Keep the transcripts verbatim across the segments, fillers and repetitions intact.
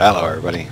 Hello everybody,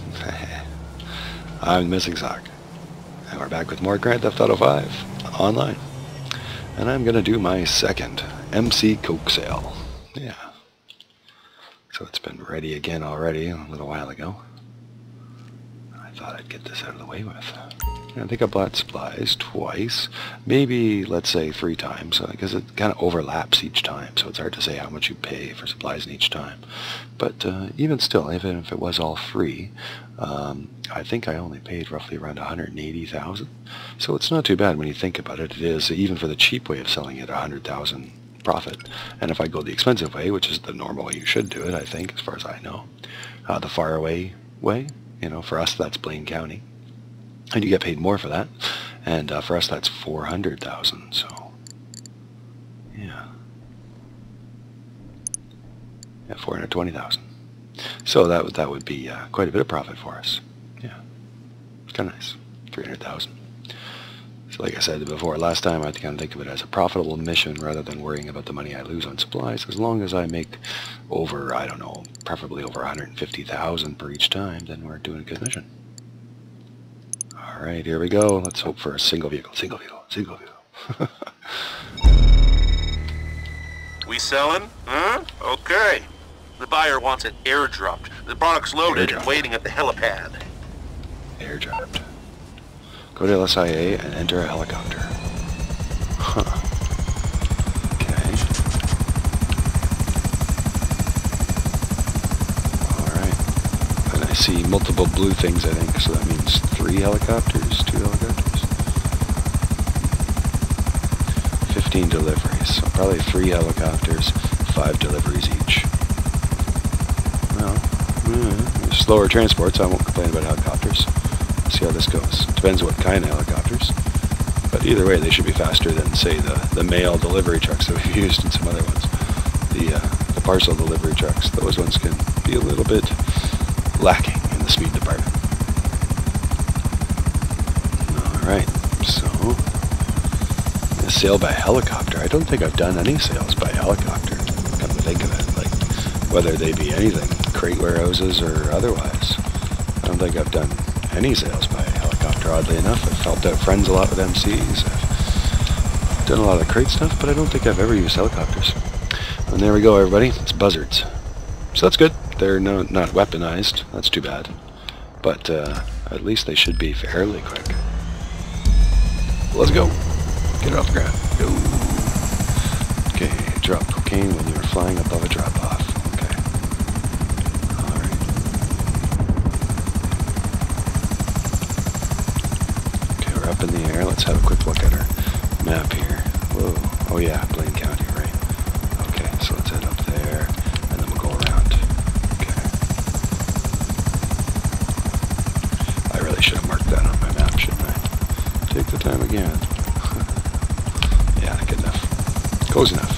I'm Missing Sock, and we're back with more Grand Theft Auto five online, and I'm going to do my second M C Coke sale. Yeah, so it's been ready again already a little while ago. I thought I'd get this out of the way with. I think I bought supplies twice, maybe let's say three times, because it kind of overlaps each time, so it's hard to say how much you pay for supplies in each time. But uh, even still, even if it was all free, um, I think I only paid roughly around one hundred eighty thousand dollars. So it's not too bad when you think about it. It is, even for the cheap way of selling it, one hundred thousand dollars profit. And if I go the expensive way, which is the normal way you should do it, I think, as far as I know, uh, the far away way, you know, for us that's Blaine County. And you get paid more for that, and uh, for us that's four hundred thousand dollars, so, yeah, yeah, four hundred twenty thousand dollars. So that would, that would be uh, quite a bit of profit for us, yeah, it's kind of nice, three hundred thousand dollars. So like I said before, last time I kind of think of it as a profitable mission rather than worrying about the money I lose on supplies. As long as I make over, I don't know, preferably over one hundred fifty thousand dollars per each time, then we're doing a good mission. Alright, here we go. Let's hope for a single vehicle, single vehicle, single vehicle. We selling? Huh? Okay. The buyer wants it airdropped. The product's loaded Airdropped. and waiting at the helipad. Airdropped. Go to L S I A and enter a helicopter. Huh. Okay. Alright. And I see multiple blue things, I think, so that means three helicopters, two helicopters. fifteen deliveries, so probably three helicopters, five deliveries each. Well, mm, slower transport, so I won't complain about helicopters. See how this goes. Depends what kind of helicopters. But either way, they should be faster than, say, the, the mail delivery trucks that we've used and some other ones. The, uh, the parcel delivery trucks, those ones can be a little bit lacking in the speed department. Alright, so a sale by helicopter. I don't think I've done any sales by helicopter, come to think of it. Like, whether they be anything, crate warehouses or otherwise. I don't think I've done any sales by helicopter, oddly enough. I've helped out friends a lot with M Cs. I've done a lot of the crate stuff, but I don't think I've ever used helicopters. And there we go, everybody. It's Buzzards. So that's good. They're no, not weaponized. That's too bad. But uh, at least they should be fairly quick. Let's go. Get it off the ground. Go. Okay, drop cocaine when you're flying above a drop-off. Okay. Alright. Okay, we're up in the air. Let's have a quick look at our map here. Whoa. Oh yeah, Blaine County, right. Okay, so let's head up there, and then we'll go around. Okay. I really should have marked that on my map, shouldn't I? Take the time again. Yeah, good enough. Close enough.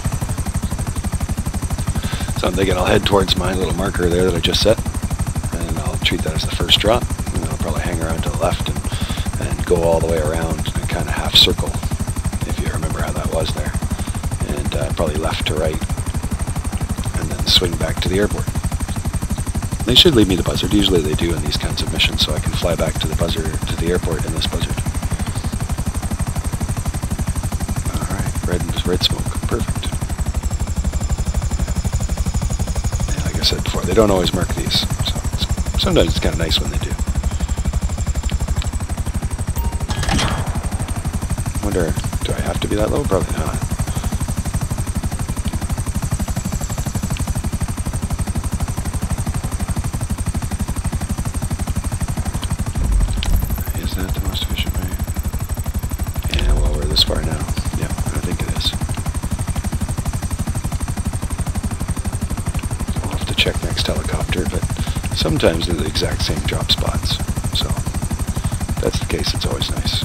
So I'm thinking I'll head towards my little marker there that I just set, and I'll treat that as the first drop, and then I'll probably hang around to the left and, and go all the way around and kind of half circle, if you remember how that was there. And uh, probably left to right, and then swing back to the airport. They should leave me the Buzzard. Usually they do in these kinds of missions, so I can fly back to the Buzzard, to the airport in this Buzzard. Red, red smoke. Perfect. Yeah, like I said before, they don't always mark these, so it's, sometimes it's kind of nice when they do. Wonder, do I have to be that low? Probably not. Is that the most efficient way? Yeah, well, we're this far now. Yeah, I think it is. I'll have to check next helicopter, but sometimes they're the exact same drop spots. So, if that's the case, it's always nice.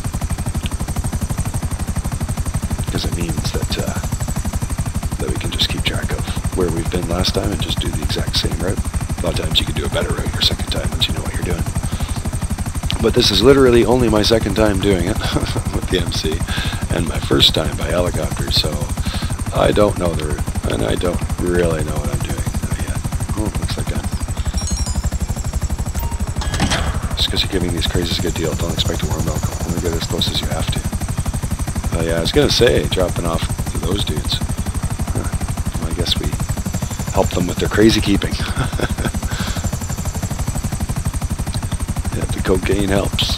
Because it means that, uh, that we can just keep track of where we've been last time and just do the exact same route. A lot of times you can do a better route your second time once you know what you're doing. But this is literally only my second time doing it with the M C, and my first time by helicopter, so I don't know the route, and I don't really know what I'm doing yet. Oh, looks like a because you're giving these crazies a good deal. Don't expect a warm welcome. Only get as close as you have to. Oh yeah, I was going to say, dropping off to those dudes. Huh. Well, I guess we help them with their crazy keeping. Yeah, the cocaine helps.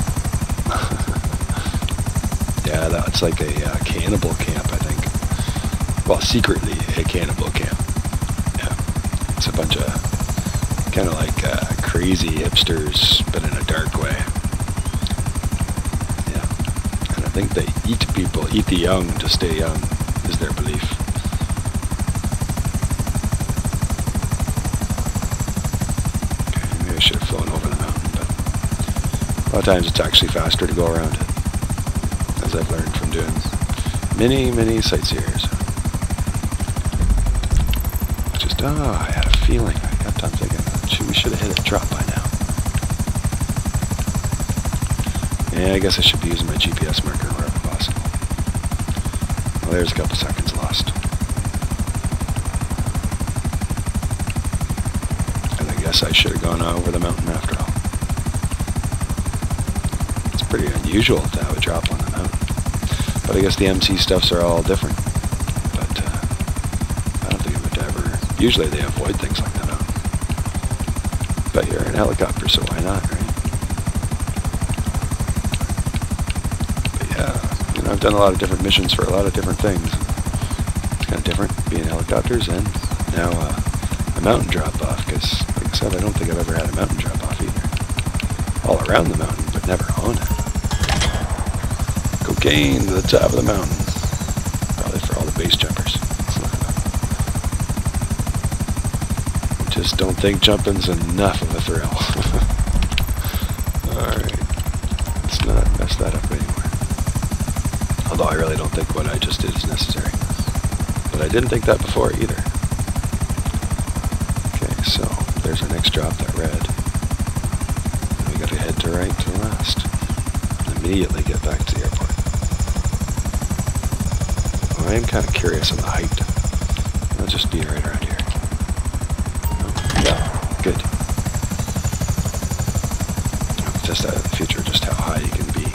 Yeah, that's like a uh, cannibal camp, I think. Well, secretly a cannibal camp. Yeah, it's a bunch of kind of like uh, crazy hipsters, but in a dark way. Yeah, and I think they eat people, eat the young to stay young, is their belief. Okay, maybe I should have flown over the mountain, but a lot of times it's actually faster to go around it, as I've learned from doing many, many sightseers. Just, ah, I had a feeling. I kept on thinking, should, we should have hit a drop by now. Yeah, I guess I should be using my G P S marker wherever possible. Well, there's a couple seconds lost. And I guess I should have gone over the mountain after all. It's pretty unusual to have a drop on the mountain. But I guess the M C stuffs are all different. But uh, I don't think it would ever... Usually they avoid things like that. Huh? But you're in a helicopter, so why not, right? But yeah, you know, I've done a lot of different missions for a lot of different things. It's kind of different being in helicopters and now uh, a mountain drop-off, because, like I said, I don't think I've ever had a mountain drop-off either. All around the mountain, but never on it. Cocaine to the top of the mountain. Probably for all the base jumpers. Just don't think jumping's enough of a thrill. Alright. Let's not mess that up anymore. Although I really don't think what I just did is necessary. But I didn't think that before either. Okay, so there's our next drop, that red. And we gotta head to right to left. And immediately get back to the airport. Well, I am kind of curious on the height. I'll just be right around here. Yeah, good. Just out of the future, just how high you can be.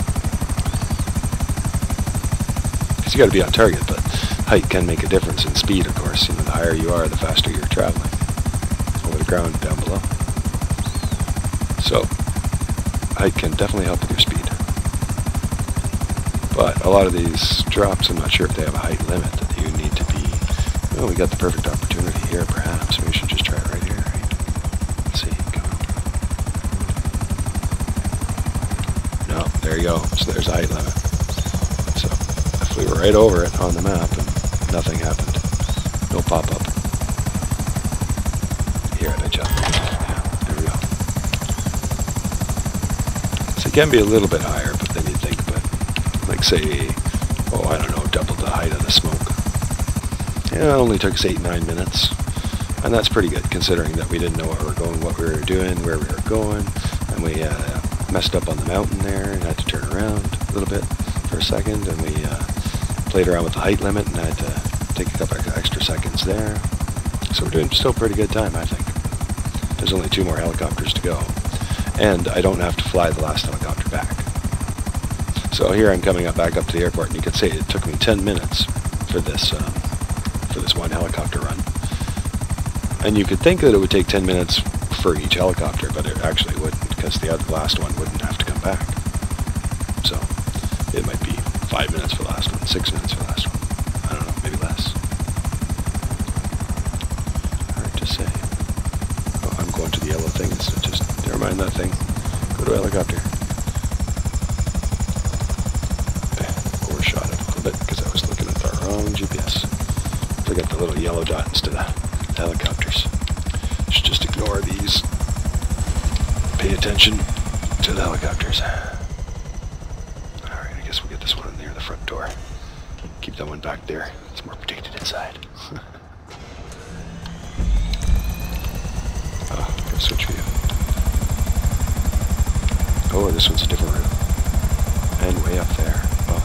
Because you got to be on target, but height can make a difference in speed, of course. You know, the higher you are, the faster you're traveling over the ground down below. So, height can definitely help with your speed. But a lot of these drops, I'm not sure if they have a height limit that you need to be. Well, we got the perfect opportunity here, perhaps. We should just try it right here, right? Let's see. Come on. No, there you go. So there's a height limit. So I flew right over it on the map, and nothing happened. No pop-up. Here, I jump. Yeah, there we go. So it can be a little bit higher, but then you think, but like say, oh, I don't know, double the height of the smoke. Yeah, it only took us eight, nine minutes. And that's pretty good, considering that we didn't know where we were going, what we were doing, where we were going. And we uh, messed up on the mountain there and had to turn around a little bit for a second. And we uh, played around with the height limit and had to take a couple extra seconds there. So we're doing still pretty good time, I think. There's only two more helicopters to go. And I don't have to fly the last helicopter back. So here I'm coming up back up to the airport, and you could say it took me ten minutes for this um, for this one helicopter run. And you could think that it would take ten minutes for each helicopter, but it actually wouldn't, because the other last one wouldn't have to come back. So it might be five minutes for the last one, six minutes for the last one. I don't know, maybe less. Hard to say. Oh, I'm going to the yellow thing, so just never mind that thing. Go to a helicopter. Okay, overshot it a little bit because I was looking at the wrong G P S. Forget the little yellow dot instead of helicopters. Should just ignore these. Pay attention to the helicopters. Alright, I guess we'll get this one near the front door. Keep that one back there. It's more protected inside. Oh, gotta switch view. Oh, this one's a different route. And way up there. Oh.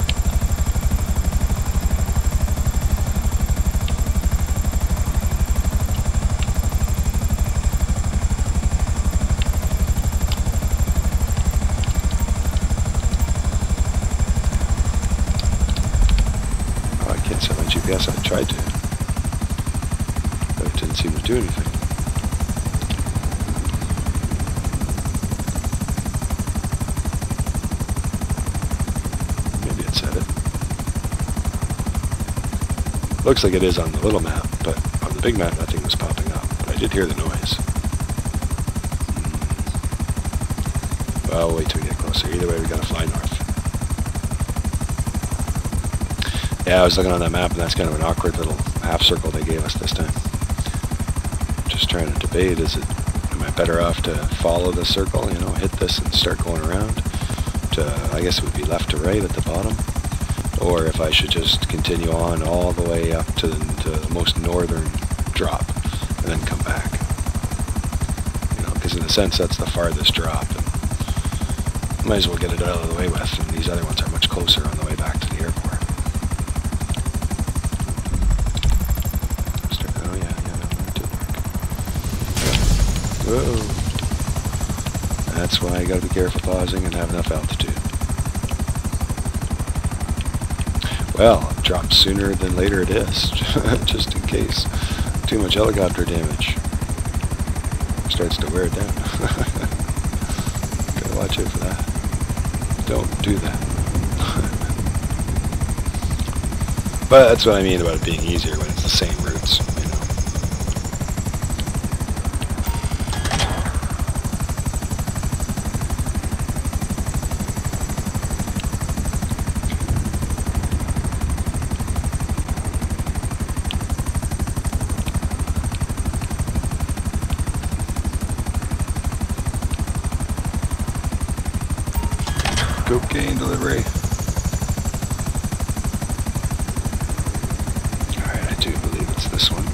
guess I tried to. But it didn't seem to do anything. Maybe it said it. Looks like it is on the little map, but on the big map nothing was popping up. But I did hear the noise. Hmm. Well, I'll wait till we get closer. Either way, we gotta fly north. Yeah, I was looking on that map, and that's kind of an awkward little half circle they gave us this time. Just trying to debate, is it, am I better off to follow the circle, you know, hit this and start going around? To, I guess it would be left to right at the bottom. Or if I should just continue on all the way up to the, to the most northern drop, and then come back. You know, because in a sense, that's the farthest drop. And might as well get it out of the way with, and these other ones are much closer on the way back to the airport. Whoa. That's why you gotta be careful pausing and have enough altitude. Well, it drops sooner than later it is, just in case. Too much helicopter damage. Starts to wear it down. Gotta watch out for that. Don't do that. But that's what I mean about it being easier when it's the same routes, you know. Cocaine delivery. Alright, I do believe it's this one.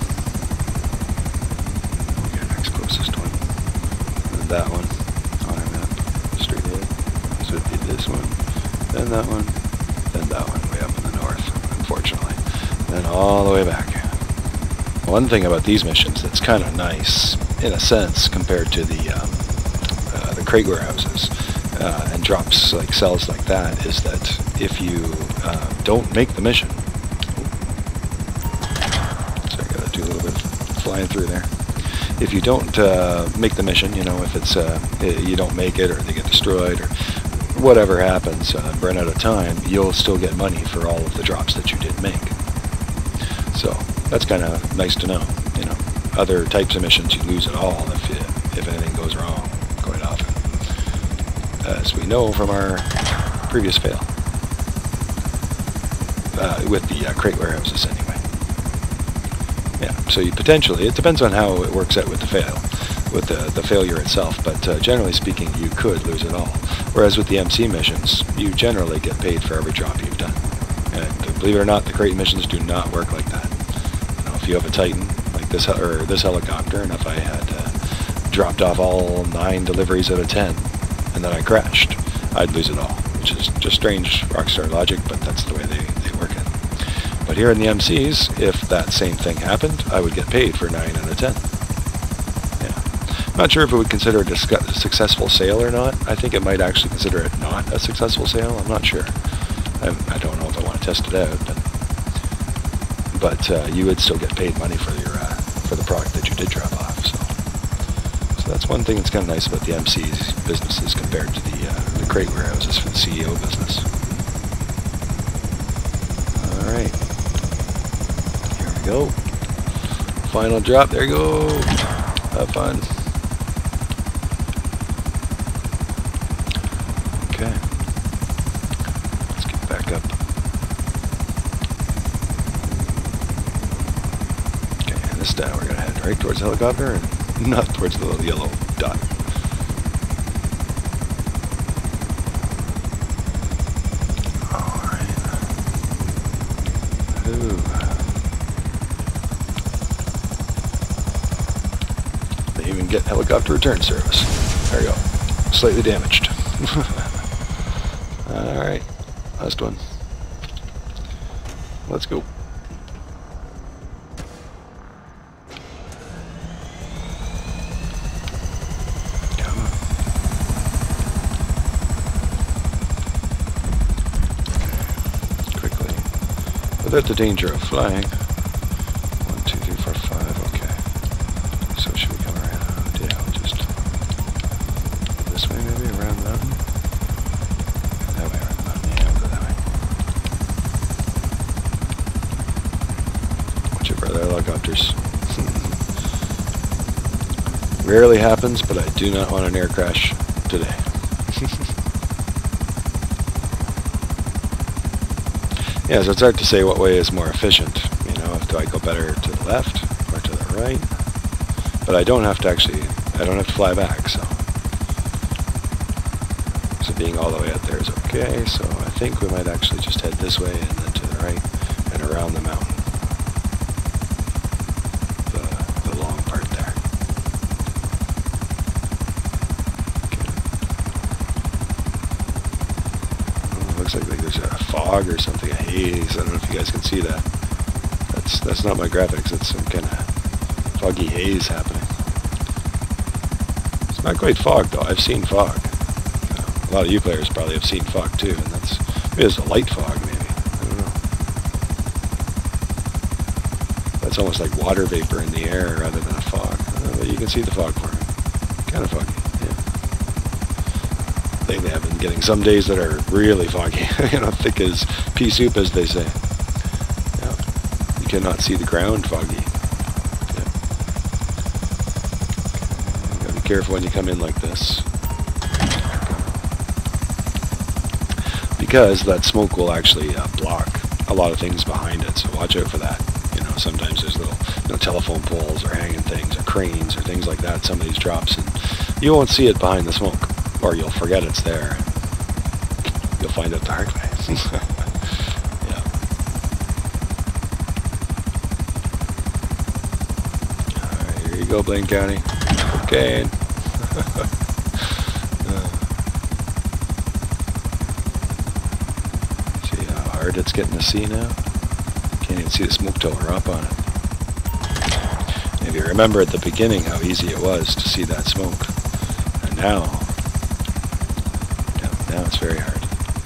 Your next closest one. And that one on our map. Straight ahead. This would be this one. Then that one. Then that one way up in the north, unfortunately. Then all the way back. One thing about these missions that's kind of nice, in a sense, compared to the um, uh, the crate warehouses. Uh, and drops like cells like that, is that if you uh, don't make the mission, so I gotta do a little bit of flying through there. If you don't uh, make the mission, you know, if it's uh, you don't make it, or they get destroyed, or whatever happens, uh, run out of time, you'll still get money for all of the drops that you did make. So that's kind of nice to know. You know, other types of missions you lose it all if you, if anything goes wrong, quite often. As we know from our previous fail. Uh, with the uh, crate warehouses anyway. Yeah, so you potentially, it depends on how it works out with the fail, with the, the failure itself, but uh, generally speaking, you could lose it all. Whereas with the M C missions, you generally get paid for every drop you've done. And believe it or not, the crate missions do not work like that. You know, if you have a Titan, like this, or this helicopter, and if I had uh, dropped off all nine deliveries out of ten, and then I crashed, I'd lose it all, which is just strange Rockstar logic, but that's the way they, they work it. But here in the M Cs, if that same thing happened, I would get paid for nine out of ten. Yeah. I'm not sure if it would consider it a successful sale or not. I think it might actually consider it not a successful sale. I'm not sure. I, I don't know if I want to test it out, but but uh, you would still get paid money for your uh, for the product that you did drop off. So. That's one thing that's kind of nice about the M C's businesses compared to the, uh, the crate warehouses for the C E O business. Alright. Here we go. Final drop. There you go. Have fun. Okay. Let's get back up. Okay, and this time we're going to head right towards the helicopter and not towards the little yellow dot. Alright. Ooh. They even get helicopter return service. There you go. Slightly damaged. Alright. Last one. Let's go. without the danger of flying. One, two, three, four, five. Okay. So should we come around? Yeah, we'll just this way maybe, around the mountain. That way, around the mountain. Yeah, we'll go that way. Watch it for other helicopters. Rarely happens, but I do not want an air crash today. Yeah, so it's hard to say what way is more efficient. You know, do I go better to the left or to the right? But I don't have to actually, I don't have to fly back, so. So being all the way out there is okay, so I think we might actually just head this way and then to the right and around the mountain. The, the long part there. Looks like, like there's a fog or something, a haze. I don't know if you guys can see that. That's that's not my graphics. It's some kind of foggy haze happening. It's not quite fog though. I've seen fog. Uh, a lot of you players probably have seen fog too, and that's maybe it's a light fog. Maybe I don't know. That's almost like water vapor in the air rather than a fog. Uh, but you can see the fog for me. Kind of foggy. Lately I've been getting some days that are really foggy, you know, thick as pea soup, as they say. Yeah. You cannot see the ground foggy. Yeah. You gotta be careful when you come in like this, because that smoke will actually uh, block a lot of things behind it. So watch out for that. You know, sometimes there's little, you know, telephone poles or hanging things or cranes or things like that. Some of these drops, and you won't see it behind the smoke. Or you'll forget it's there. You'll find out the hard way. Yeah. Alright, here you go, Blaine County. Okay. uh, see how hard it's getting to see now? Can't even see the smoke till we're up on it. If you remember at the beginning how easy it was to see that smoke. And now, Now it's very hard.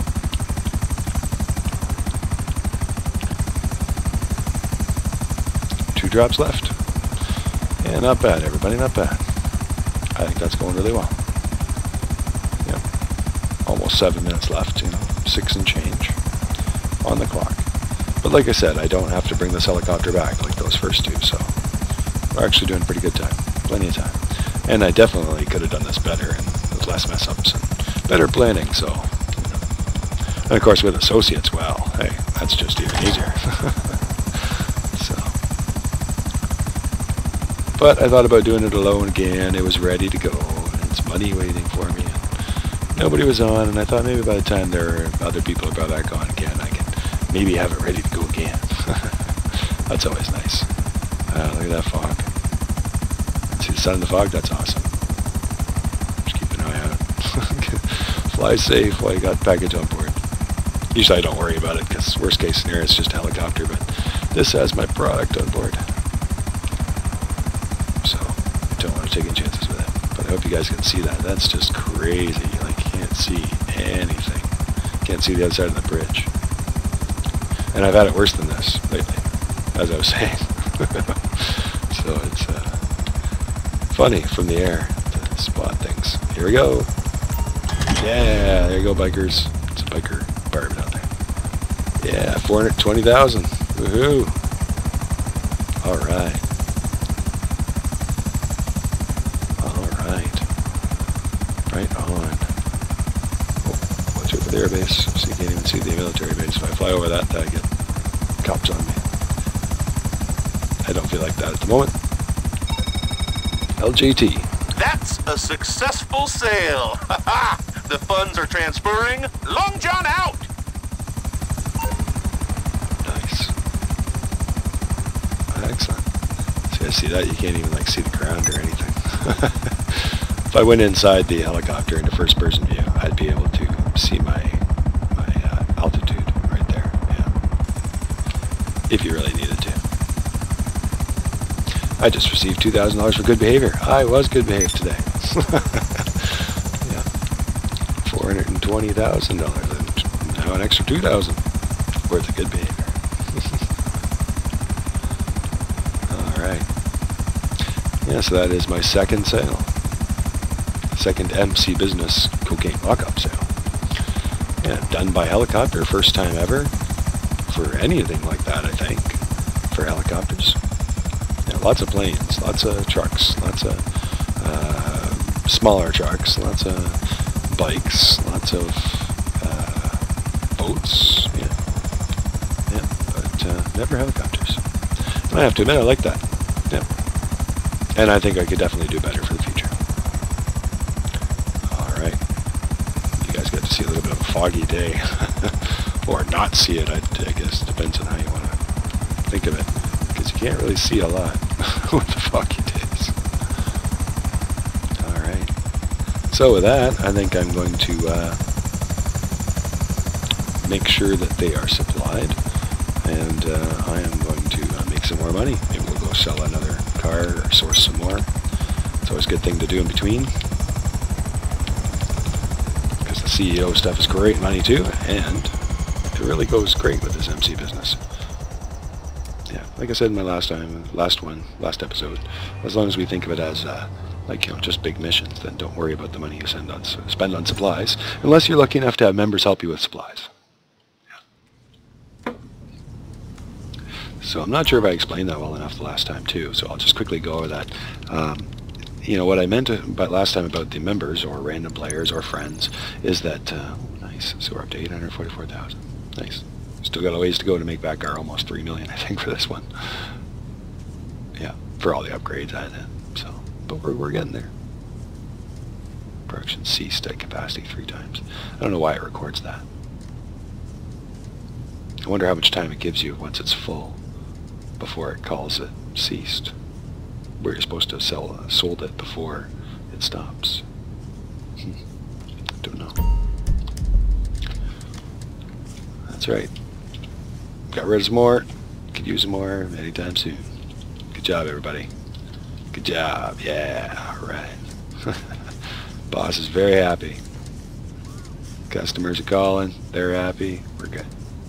Two drops left. Yeah, not bad, everybody, not bad. I think that's going really well. Yep. Almost seven minutes left, you know, six and change on the clock. But like I said, I don't have to bring this helicopter back like those first two, so we're actually doing pretty good time. Plenty of time. And I definitely could have done this better and with less mess-ups and better planning, so, you know. And of course with associates, well, hey, that's just even easier. So, but I thought about doing it alone again. It was ready to go, and it's money waiting for me, and nobody was on, and I thought maybe by the time there are other people are brought back on again, I can maybe have it ready to go again. That's always nice. Uh, look at that fog. See the sun in the fog? That's awesome. Just keep an eye out. Fly safe while you got the package on board. Usually I don't worry about it because worst case scenario it's just a helicopter, but this has my product on board. So I don't want to take any chances with it. But I hope you guys can see that. That's just crazy. Like you can't see anything. Can't see the other side of the bridge. And I've had it worse than this lately, as I was saying. So it's uh, funny from the air to spot things. Here we go. Yeah, there you go, bikers. It's a biker apartment out there. Yeah, four hundred twenty thousand. Woohoo. All right. All right. Right on. Oh, watch out for the air base. So you can't even see the military base. If I fly over that, I get cops on me. I don't feel like that at the moment. L J T. That's a successful sale. The funds are transferring. Long John out. Nice. Excellent. See, I see that. You can't even like see the ground or anything. If I went inside the helicopter into first person view, I'd be able to see my my uh, altitude right there. Yeah. If you really needed to. I just received two thousand dollars for good behavior. I was good behaved today. Yeah. four hundred twenty thousand dollars and now an extra two thousand dollars worth of good behavior. Yeah, so that is my second sale. Second M C Business cocaine lockup sale. Yeah, done by helicopter, first time ever for anything like that, I think, for helicopters. Yeah, lots of planes, lots of trucks, lots of uh, smaller trucks, lots of bikes, lots of uh, boats, yeah, yeah, but uh, never helicopters. And I have to admit, I like that, yeah, and I think I could definitely do better for the future. All right, you guys got to see a little bit of a foggy day, or not see it, I, I guess, depends on how you want to think of it, because you can't really see a lot with the foggy days. All right. So with that, I think I'm going to uh, make sure that they are supplied, and uh, I am going to uh, make some more money. Maybe we'll go sell another car or source some more. It's always a good thing to do in between, because the C E O stuff is great money too, and it really goes great with this M C business. Yeah, like I said in my last time, last one, last episode, as long as we think of it as uh, like, you know, just big missions, then don't worry about the money you send on, spend on supplies, unless you're lucky enough to have members help you with supplies. Yeah. So I'm not sure if I explained that well enough the last time too, so I'll just quickly go over that. Um, you know, what I meant about last time about the members or random players or friends is that, uh, nice, so we're up to eight hundred forty-four thousand. Nice. Still got a ways to go to make back our almost three million, I think, for this one. Yeah, for all the upgrades I had. So, but we're, we're getting there. Production ceased at capacity three times. I don't know why it records that. I wonder how much time it gives you once it's full before it calls it ceased. Where you're supposed to have sell, uh, sold it before it stops. Hmm. Don't know. That's right. Got rid of some more. Could use some more anytime soon. Good job, everybody. Good job. Yeah. All right. Boss is very happy. Customers are calling. They're happy. We're good.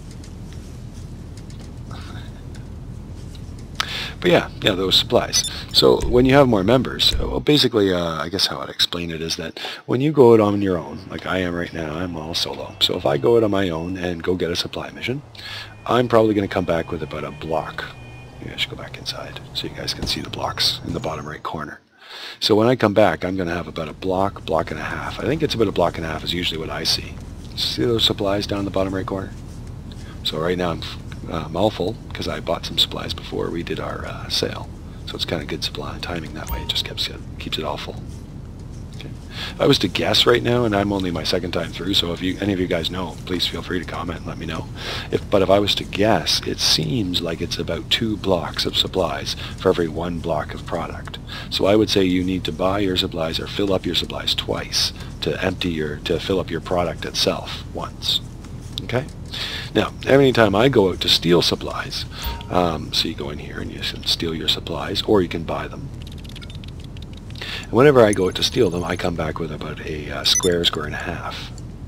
But yeah, yeah, those supplies. So when you have more members, well, basically, uh, I guess how I'd explain it is that when you go out on your own, like I am right now, I'm all solo. So if I go out on my own and go get a supply mission, I'm probably going to come back with about a block. Maybe I should go back inside so you guys can see the blocks in the bottom right corner. So when I come back, I'm going to have about a block, block and a half. I think it's about a block and a half is usually what I see. See those supplies down in the bottom right corner? So right now I'm uh, I'm all full because I bought some supplies before we did our uh, sale. So it's kind of good supply timing that way. It just keeps it, keeps it all full. Okay. If I was to guess right now, and I'm only my second time through, so if you any of you guys know, please feel free to comment and let me know. If, but if I was to guess, it seems like it's about two blocks of supplies for every one block of product. So I would say you need to buy your supplies or fill up your supplies twice to empty your, to fill up your product itself once. Okay? Now, every time I go out to steal supplies, um, so you go in here and you can steal your supplies, or you can buy them. And whenever I go out to steal them, I come back with about a uh, square, square and a half.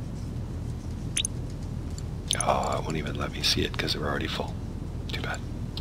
Oh, it won't even let me see it because we're already full. Too bad.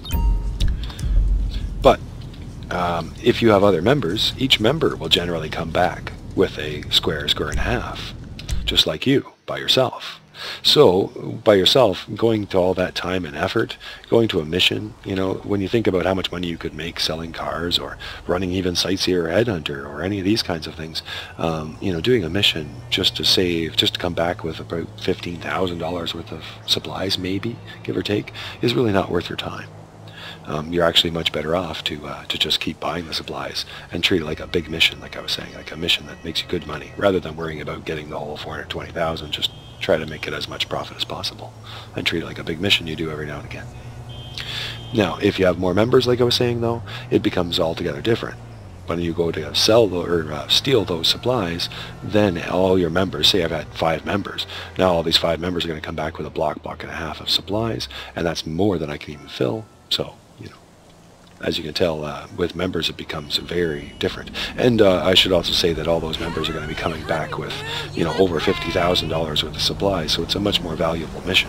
But um, if you have other members, each member will generally come back with a square, square and a half, just like you, by yourself. So, by yourself, going to all that time and effort, going to a mission, you know, when you think about how much money you could make selling cars or running even Sightseer or Headhunter or any of these kinds of things, um, you know, doing a mission just to save, just to come back with about fifteen thousand dollars worth of supplies, maybe, give or take, is really not worth your time. Um, you're actually much better off to uh, to just keep buying the supplies and treat it like a big mission, like I was saying, like a mission that makes you good money, rather than worrying about getting the whole four hundred twenty thousand dollars. Just try to make it as much profit as possible and treat it like a big mission you do every now and again. Now, if you have more members, like I was saying, though, it becomes altogether different. When you go to sell the, or uh, steal those supplies, then all your members, say I've had five members, now all these five members are going to come back with a block, block and a half of supplies, and that's more than I can even fill. So, you know, as you can tell, uh, with members it becomes very different. And uh, I should also say that all those members are going to be coming back with, you know, over fifty thousand dollars worth of supplies, so it's a much more valuable mission.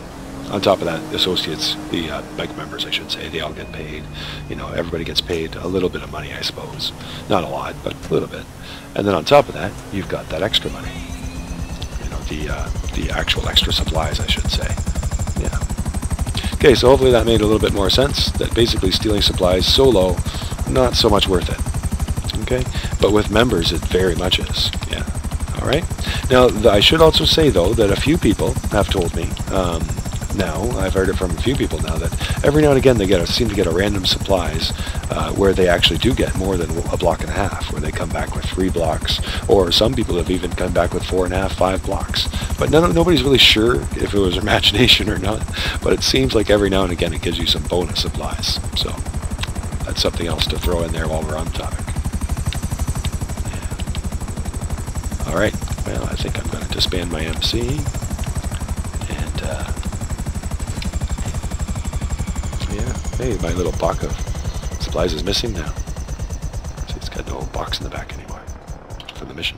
on top of that, associates, the uh, bike members, I should say, they all get paid. You know, everybody gets paid a little bit of money, I suppose. Not a lot, but a little bit. And then on top of that, you've got that extra money. You know, the uh, the actual extra supplies, I should say. Yeah. Okay, so hopefully that made a little bit more sense. That basically stealing supplies solo, not so much worth it. Okay, but with members, it very much is. Yeah. All right. Now, th I should also say though that a few people have told me. Um, now I've heard it from a few people now that every now and again they get a, seem to get a random supplies uh, where they actually do get more than a block and a half, where they come back with three blocks, or some people have even come back with four and a half, five blocks. But none, nobody's really sure if it was imagination or not. But it seems like every now and again it gives you some bonus supplies. So that's something else to throw in there while we're on topic. Yeah. All right. Well, I think I'm going to disband my M C. And uh, yeah, hey, my little box of supplies is missing now. See, it's got no box in the back anymore for the mission.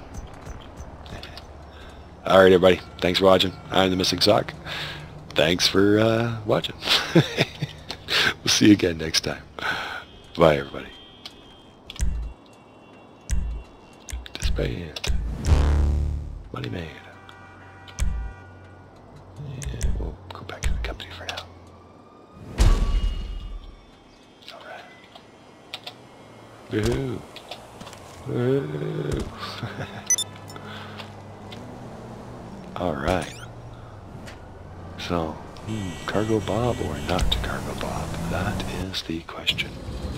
All right, everybody. Thanks for watching. I'm the Missing Sock. Thanks for uh, watching. We'll see you again next time. Bye, everybody. Disband. Money made. Yeah, we'll go back to the company for now. Alright. Woohoo! Woohoo! Alright. So, hmm, Cargo Bob or not Cargo Bob? That is the question.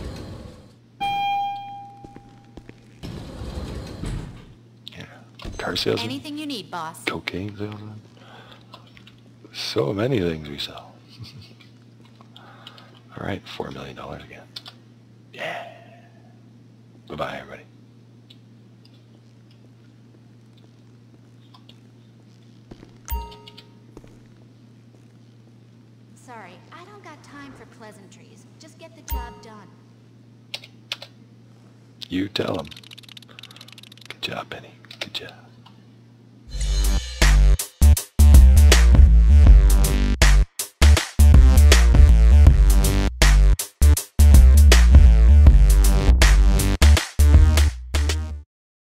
Car salesman. Anything you need, boss. Cocaine salesman. So many things we sell. All right, four million dollars again. Yeah. Bye bye, everybody. Sorry, I don't got time for pleasantries. Just get the job done. You tell them. Good job, Penny. Good job.